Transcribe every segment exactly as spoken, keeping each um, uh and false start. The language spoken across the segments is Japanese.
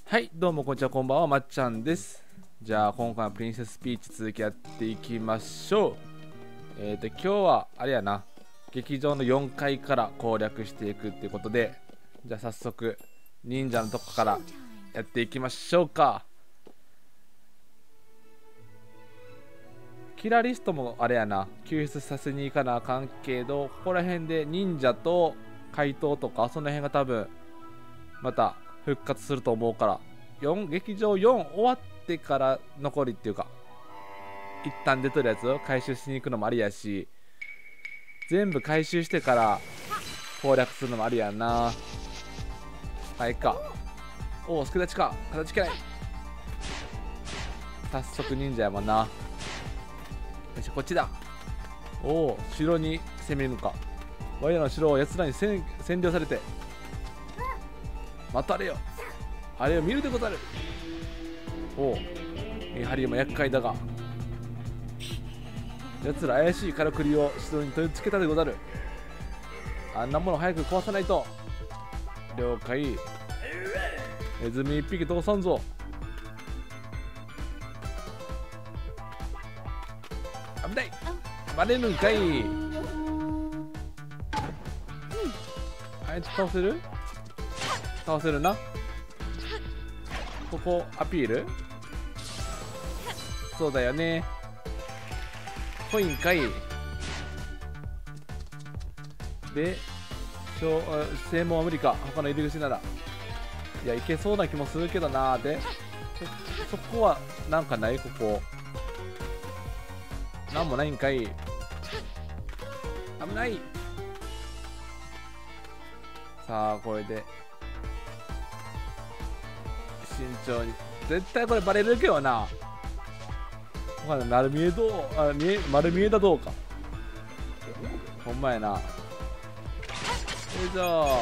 はい、どうもこんにちは、こんばんは、まっちゃんです。じゃあ、今回のプリンセスピーチ続きやっていきましょう。えっと、今日は、あれやな、劇場のよんかいから攻略していくっていうことで、じゃあ早速、忍者のとこからやっていきましょうか。キラリストもあれやな、救出させに行かなあかんけど、ここら辺で忍者と怪盗とか、その辺が多分、また、復活すると思うから、よん劇場よん終わってから残りっていうか一旦出とるやつを回収しに行くのもありやし、全部回収してから攻略するのもありやな。はいか、おお助立ちか、形けない。早速忍者やもんな。よしこっちだ。おお城に攻めるのか。我らの城を奴らに占領されて、待たれよ、あれを見るでござる。おお見張りも厄介だが、奴ら怪しいからくりを城に取り付けたでござる。あんなもの早く壊さないと。了解。ネズミ一匹通さんぞ。危ない、バレるんかい。あいつ倒せる倒せるな。ここアピール、そうだよね。コインかい。で正門は無理か。他の入り口ならいやいけそうな気もするけどな。で そ, そこはなんかない。ここなんもないんかい。危ない。さあこれで慎重に。絶対これバレるけどな。丸見えどう、あ見え丸見えだどうか。ほんまやな。よいしょ。オ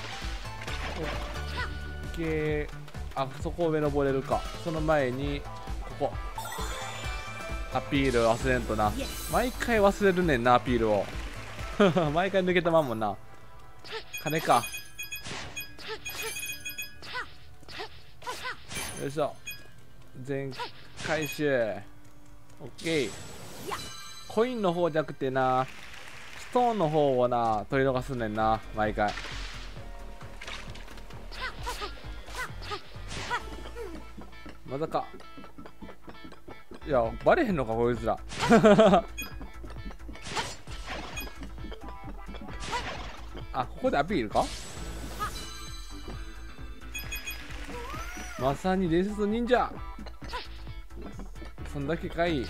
ッケー。あそこを上登れるか。その前にここアピール忘れんとな。毎回忘れるねんなアピールを毎回抜けたまんもんな。金か。よいしょ。全回収。オッケー。コインの方じゃなくてな、ストーンの方をな取り逃すねんな毎回。まさかいやバレへんのかこいつらあここでアピールか。まさに伝説の忍者。そんだけかい。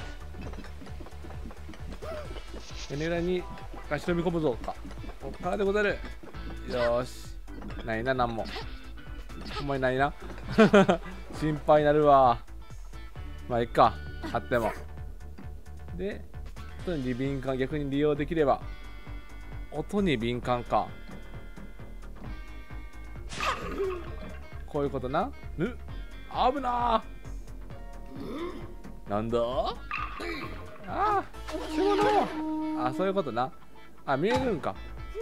屋根裏に足飲み込むぞか。こっからでござる。よーし。ないな、なんも。ほんまにないな。心配になるわ。まあいっか、あっても。で、音に敏感、逆に利用できれば。音に敏感か。こういうことな。ぬ危なー。なんだああ仕物。あそういうことな。あ見えるんか。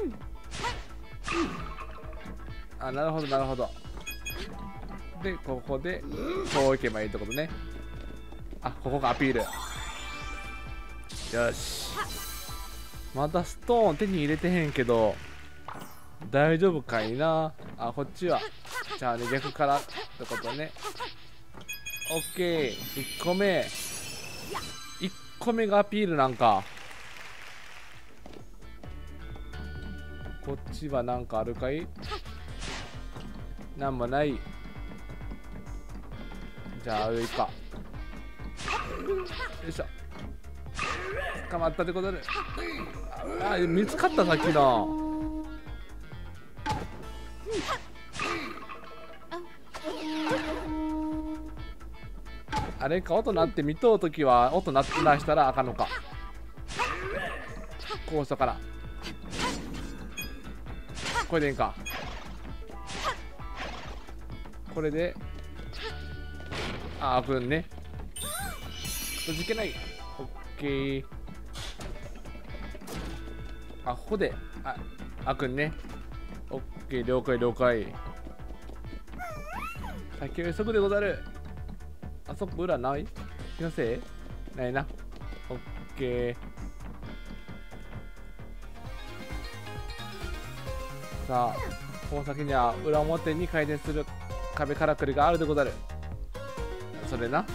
あなるほどなるほど。でここでこういけばいいってことね。あここがアピール。よし。まだストーン手に入れてへんけど大丈夫かいな。あこっちはじゃあね逆からってことね。オッケー。いっこめいっこめがアピールなんか。こっちはなんかあるかい。なんもない。じゃあ上か。よいしょ。捕まったでござる。ああ見つかった。さっきのあれか。音鳴って見とうときは音鳴って出したらあかんのか。こうしたからこれでいいんか。これでああ開くんね。閉じけない。オッケー。あここであ開くんね。オッケー了解了解。 先を急ぐでござる。あそこ裏ない？気のせいないな。オッケー。さあ、この先には裏表に回転する壁からくりがあるでござる。それな。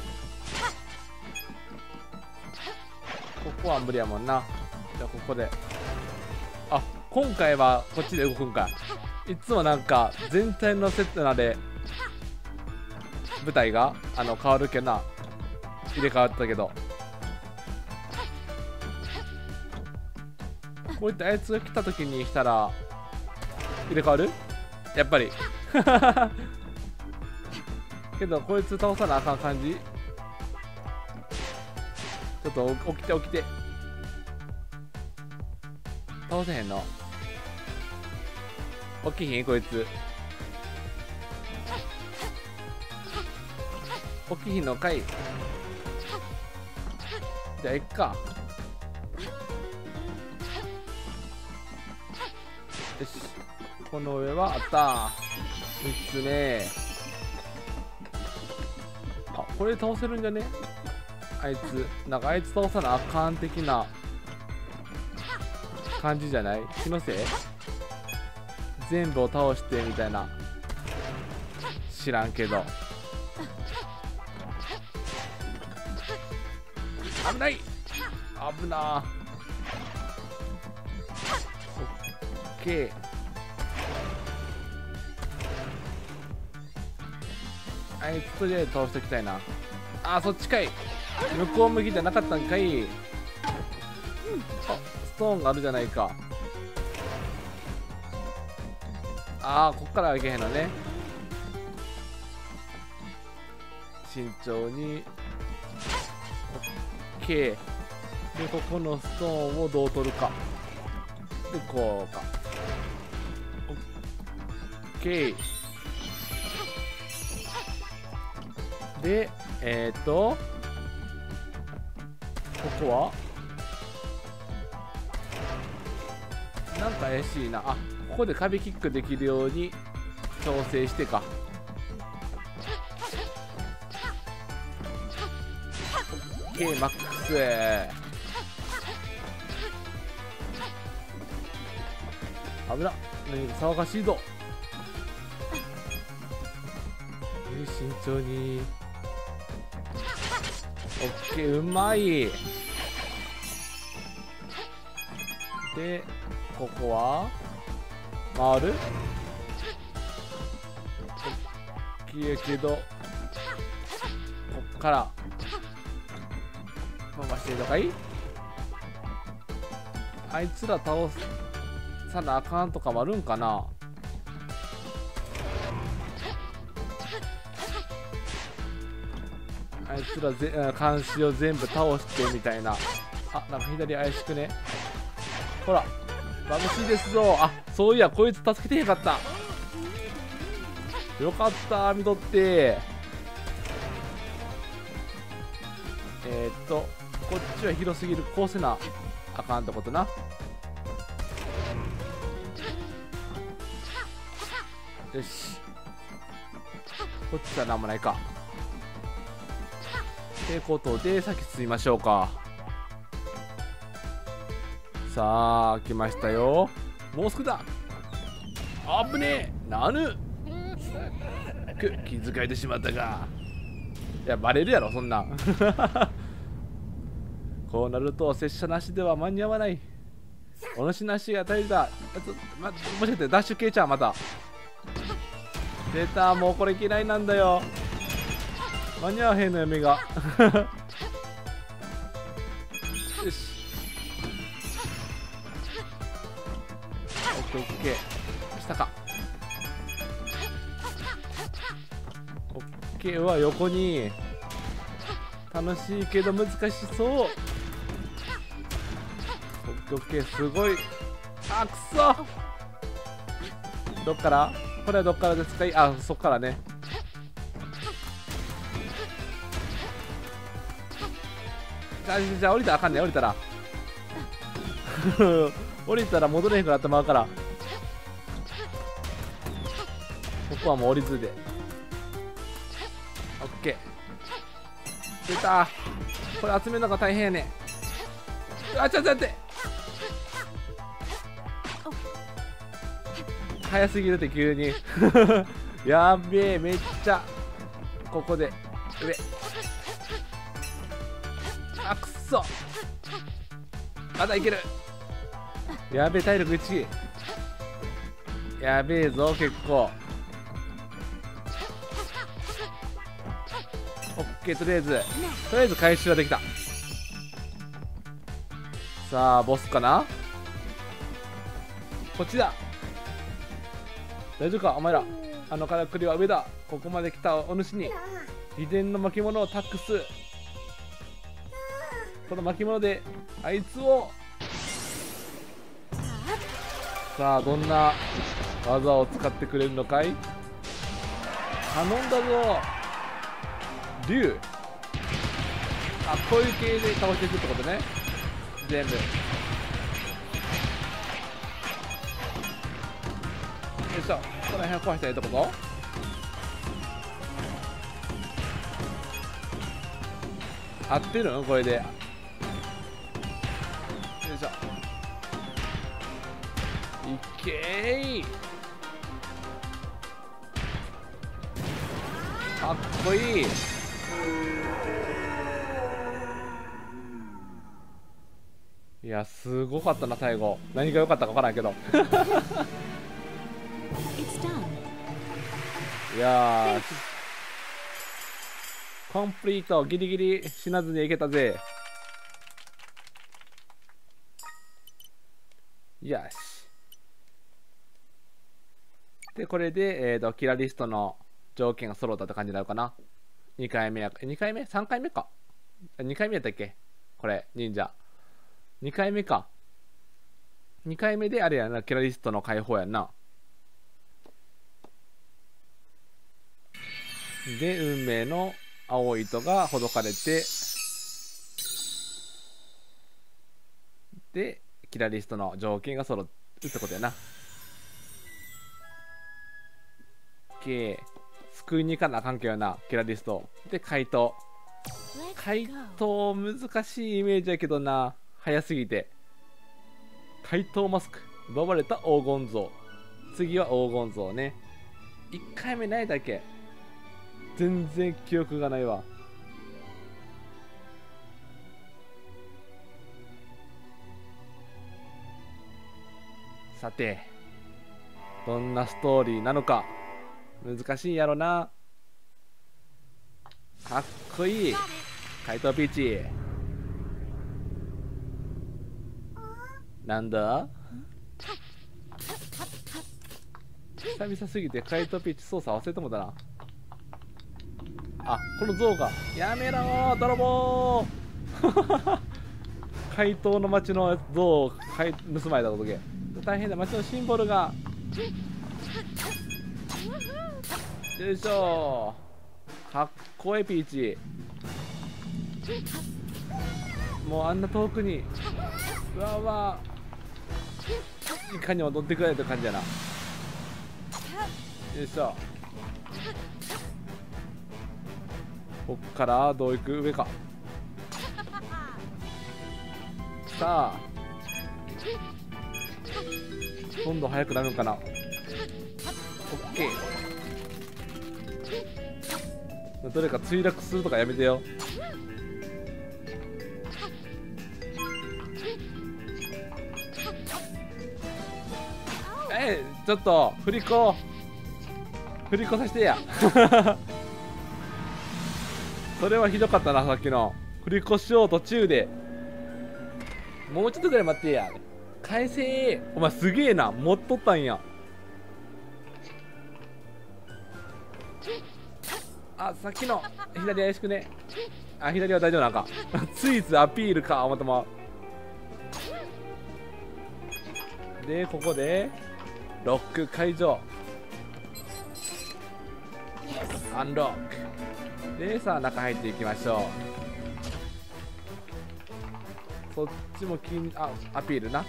ここは無理やもんな。じゃあここで。あ、今回はこっちで動くんか。いつもなんか全体のセットなで舞台があの変わるけどな。入れ替わったけど、こういったあいつが来た時に来たら入れ替わる？やっぱりけどこいつ倒さなあかん感じ。ちょっと起きて起きて。倒せへんの？起きひんこいつ。起きひんのかい。じゃあ行くか。よし、この上はあった。みっつめ。あ、これで倒せるんじゃね？あいつなんかあいつ倒さなあかん的な感じじゃない？気のせい？全部を倒してみたいな。知らんけど。危ない、危なー。オッケー。あいつとりあえず倒しておきたいな。あー、そっちかい。向こう向きじゃなかったんかい。あ、ストーンがあるじゃないか。あー、こっからはいけへんのね。慎重に。オッケー。で、ここのストーンをどう取るか。で、こうか。オッケー。で、えっと、ここはなんか怪しいな。あ、ここで壁キックできるように調整してか。オッケー、マックス。危なっ、何か騒がしいぞ。慎重に。オッケー、うまい。で、ここは回る？オッケーけど、こっから回していいのかい？あいつら倒さなあかんとかもあるんかな？あいつらぜ監視を全部倒してみたいな。あ、なんか左怪しくね。ほら、眩しいですぞ。あ、そういやこいつ助けてへんかった。よかった、見とって。えー、っとこっちは広すぎる。こうせなあかんってことな。よし、こっちはなんもないか。ってことで先進みましょうか。さあ来ましたよ。もうすぐだ。あぶねえ。なぬく気づかれてしまったか。いやバレるやろそんなこうなると拙者なしでは間に合わない。お主なしが大事だ。ま、もしかしてダッシュ系ちゃん。また出た。もうこれ嫌いなんだよ。間に合わへんのよ目がよし、オッケーオッケー。下か。オッケーは横に。楽しいけど難しそう。オッケーオッケー。すごい。あ、くそ。どっから？これはどっからですか？あ、そっからね。じゃあ降りたらあかんね。降りたら降りたら戻れへんくなってまうから、ここはもう降りずで。 オッケー。出た。これ集めるのが大変やね。あ、ちょっと待って。早すぎるって急にやっべえ、めっちゃここで上。あ、くっそ、まだいける。やべえ、体力いち。やべえぞ、結構。オッケー、とりあえずとりあえず回収はできた。さあボスかな。こっちだ。大丈夫かお前ら。あのからくりは上だ。ここまで来たお主に秘伝の巻物を託す。この巻物であいつを。さあどんな技を使ってくれるのかい。頼んだぞ竜。あ、こういう系で倒していくってことね。全部よいしょ。この辺は壊したらいいってこと。合ってるのこれで。よいしょ。いけーい。かっこいい。いや、すごかったな最後。何が良かったか分からんけどいやー、コンプリート。ギリギリ死なずにいけたぜ。よし。でこれで、えーとキラリストの条件が揃ったって感じになるかな。にかいめや、にかいめ ?さん 回目か。にかいめやったっけこれ忍者。にかいめか。にかいめであれやな、キラリストの解放やんな。で運命の青い糸がほどかれて、でキラリストの条件が揃うってことやな。 OK。 救いに行かなあかんけどな、キラリストで怪盗。怪盗難しいイメージやけどな、早すぎて。怪盗マスク、奪われた黄金像。次は黄金像ね。いっかいめないだっけ。全然記憶がないわ。さてどんなストーリーなのか。難しいやろな。かっこいい怪盗ピーチ。なんだ久々すぎて怪盗ピーチ操作忘れてもだな。あ、この像が。やめろー泥棒怪盗の町の像を盗まれたことけ。大変だ。町のシンボルが。よいしょー。かっこいいピーチ。もうあんな遠くにうわうわいかに踊ってくれるって感じやな。よいしょ。こっからどう行く。上か。さあ今度速くなるのかな。オッケー。どれか墜落するとかやめてよ。えー、ちょっと振り子振り子させてやそれはひどかったな。さっきの振り子しよう途中で。もうちょっとぐらい待ってや。返せー。お前すげえな、持っとったんや。あ、さっきの左怪しくね。あ、左は大丈夫なんかついつアピールか思ったま。でここでロック解除。アンロックで、さあ中入っていきましょう。そっちも金あアピールな。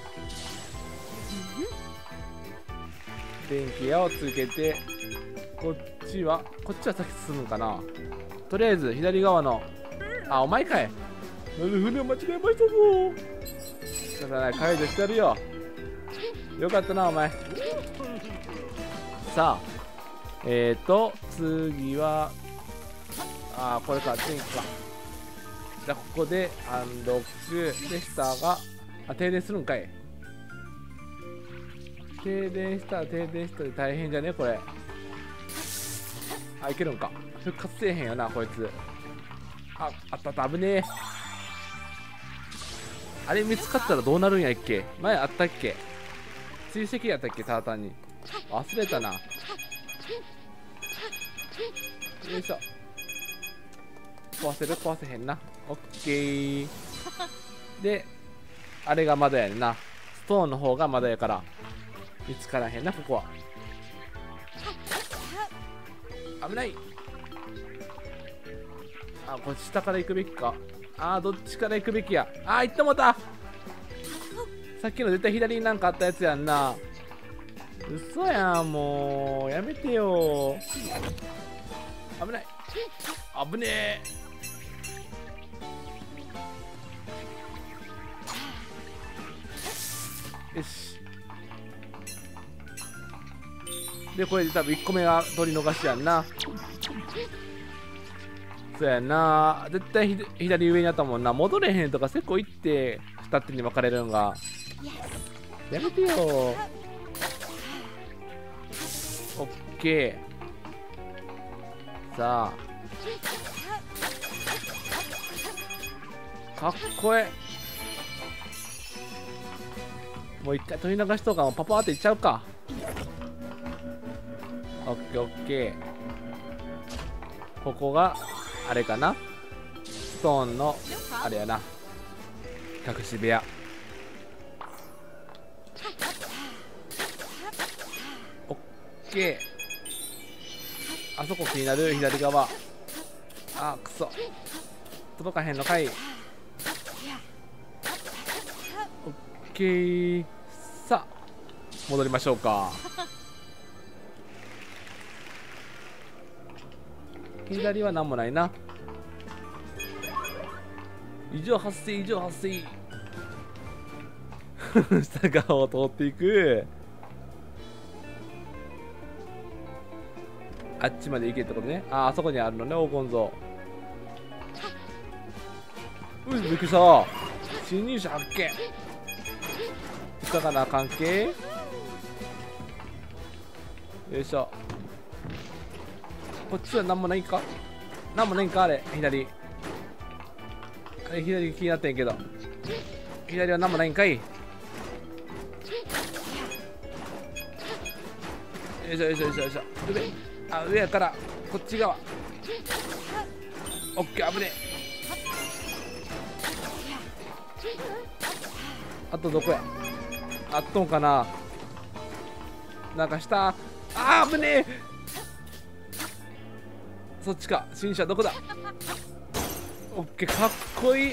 電気屋をつけて、こっちはこっちは先進むかな。 とりあえず左側の、あ、お前かい。船を間違えましたぞ。だからね、解除してやるよ。よかったな、お前。さあ、えーと、次は、あー、これか、次か。じゃあ、ここでアンロックで、下が、あ、停電するんかい。停電したら停電したら大変じゃねこれ。あ、いけるんか。復活せえへんよな、こいつ。あ、あったあった、危ねえ。あれ見つかったらどうなるんやっけ。前あったっけ。追跡やったっけ、ただ単に。忘れたな。よいしょ。壊せる壊せへんな。オッケー。で、あれがまだやねんな。ストーンの方がまだやから。見つからへんな、ここは。危ない。あ、こっち下から行くべきか。あー、どっちから行くべきや。あー、行ってもうた。さっきの絶対左になんかあったやつやんな。嘘やん、もうやめてよ。危ない。危ねえ。よし。で、これで多分いっこめが取り逃しやんな。そうやんな。絶対ひ左上にあったもんな。戻れへんとかせこいって二手に分かれるんが。やめてよ。オッケー。さあ。かっこええ。もう一回取り流しとかもパパーっていっちゃうか。オッケーオッケー。ここがあれかな、ストーンのあれやな、隠し部屋。オッケー。あそこ気になる、左側。あ、くそ届かへんのかい。オッケー。さあ戻りましょうか。左は何もないな。異常発生異常発生。下側を通っていく。あっちまで行けってことね。あ、あそこにあるのね、黄金像。うい、びっくりした。侵入者発見。いかがな関係。よいしょ。こっちは何もないんか、何もないんか、あれ左、あれ左気になってんけど、左は何もないんかい。よいしょよいしょよいしょよいしょ。上、あ、上やからこっち側。オッケー、危ねえ。あとどこや、あっとんかな、なんか下、あー危ねえ。そっちか、新車どこだ。オッケー、かっこいい。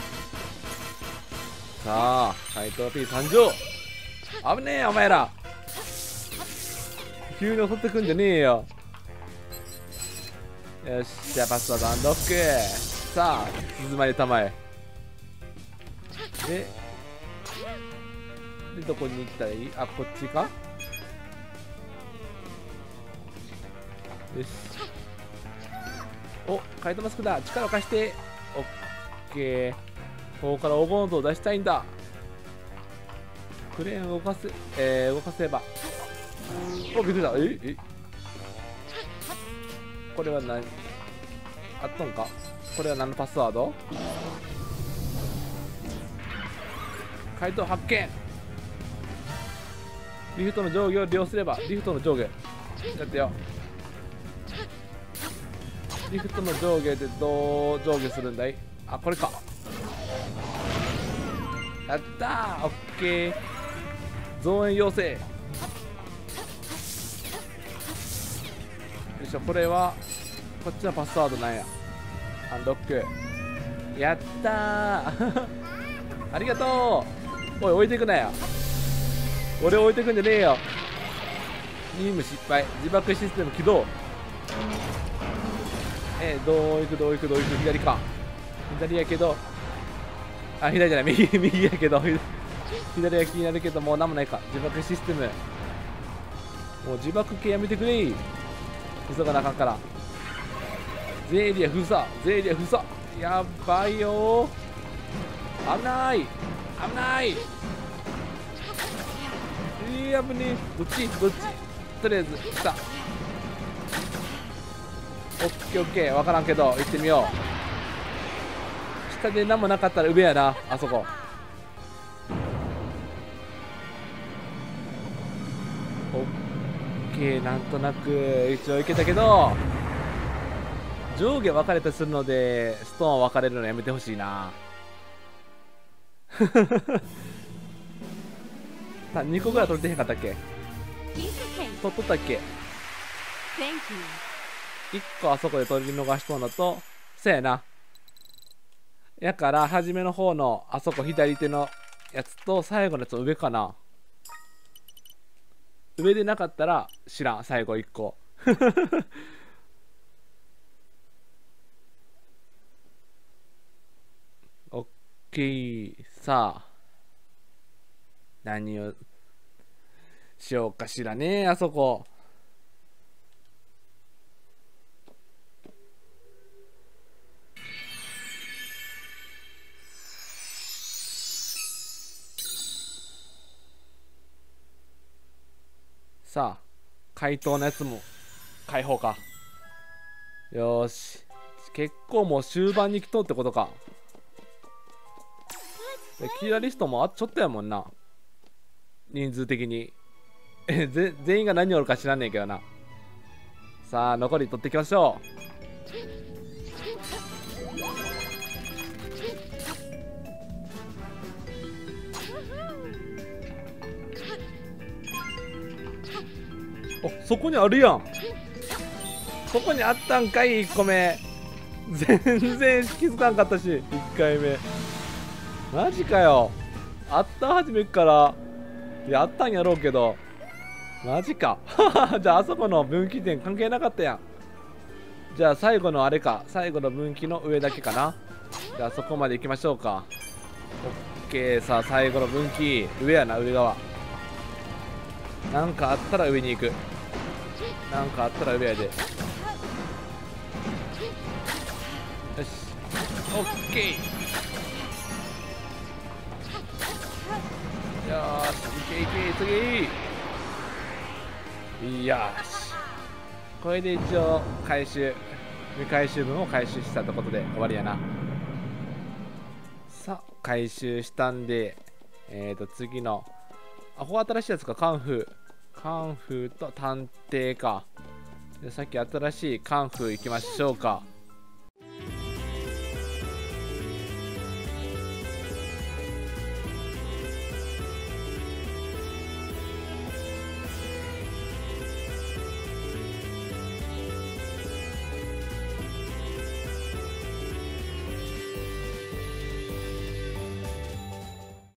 さあ怪盗 P 参上。危ねえお前ら、急に襲ってくんじゃねえよ。よし、じゃあパスワードアンロック。さあ鈴まで玉へ。ででどこに行ったらいい。あ、こっちか。よし、お、カイトマスクだ。力を貸して。オッケー。ここから黄金像を出したいんだ。クレーンを動かせ、えー、動かせば。お、びっくりした。ええ、これは何あっとんか。これは何のパスワード。怪盗発見。リフトの上下を利用すれば。リフトの上下やってよ。リフトの上下でどう上下するんだい。あ、これか。やったー、オッケー。増援要請。よいしょ、これはこっちのパスワードなんや。アンロック。やったー。ありがとう。おい、置いていくなよ。俺置いていくんじゃねえよ。任務失敗。自爆システム起動。ええー、どういくどういくどういく左か。左やけど、あ、左じゃない、右、右やけど、左は気になるけど、もうなんもないか。自爆システム。もう自爆系やめてくれ。急がなあかんから。ゼエリア封鎖、ゼエリア封鎖。やばいよー。危ない。危ない。いや、危ねえ。どっちどっちとりあえず、来た。オッケーオッケー。わからんけど、行ってみよう。下で何もなかったら上やな、あそこ。オッケー、なんとなく一応いけたけど、上下分かれたりするので、ストーン分かれるのやめてほしいな。さにこぐらい取れてへんかったっけ？取っとったっけ？いっこあそこで取り逃しとんのと、そやな。やから、初めの方のあそこ左手のやつと最後のやつ上かな。上でなかったら知らん、最後いっこ。オッケー。さあ、何をしようかしらね、あそこ。さあ、怪盗のやつも解放か。よーし。結構もう終盤に来とうってことか。でキラリストもあちょっとやもんな。人数的に。え、ぜ全員が何おるか知らんねんけどな。さあ、残り取っていきましょう。お、そこにあるやん。そこにあったんかい、いっこめ。全然気づかんかったし、いっかいめ。マジかよ。あった初めっから。いや、あったんやろうけど。マジか。じゃあ、あそこの分岐点関係なかったやん。じゃあ、最後のあれか。最後の分岐の上だけかな。じゃあ、そこまで行きましょうか。オッケー。さあ、最後の分岐。上やな、上側。なんかあったら上に行く。なんかあったら上やで。よし。オッケー。よーし、いけいけ、次。よし。これで一応、回収、未回収分を回収したってことで終わりやな。さあ、回収したんで、えーと、次の、あ、ここ新しいやつか、カンフー。カンフーと探偵か。でさっき新しいカンフー行きましょうか。